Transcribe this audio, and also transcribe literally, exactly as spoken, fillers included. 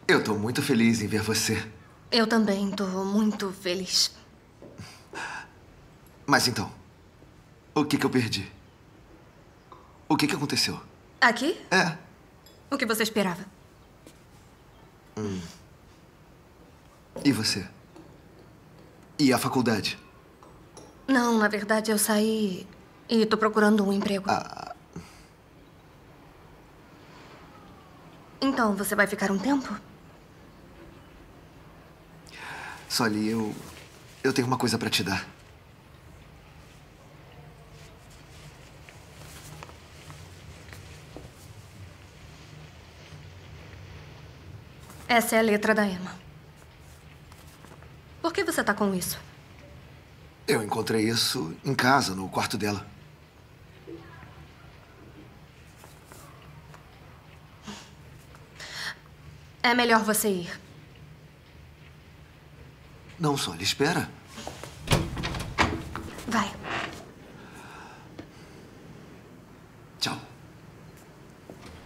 Eu tô muito feliz em ver você. Eu também tô muito feliz. Mas então, o que que eu perdi? O que que aconteceu? Aqui? É. O que você esperava? Hum. E você? E a faculdade? Não, na verdade eu saí e tô procurando um emprego. Ah. Então, você vai ficar um tempo? Sully, eu... Eu tenho uma coisa pra te dar. Essa é a letra da Emma. Por que você tá com isso? Eu encontrei isso em casa, no quarto dela. É melhor você ir. Não, Sully, espera. Vai. Tchau.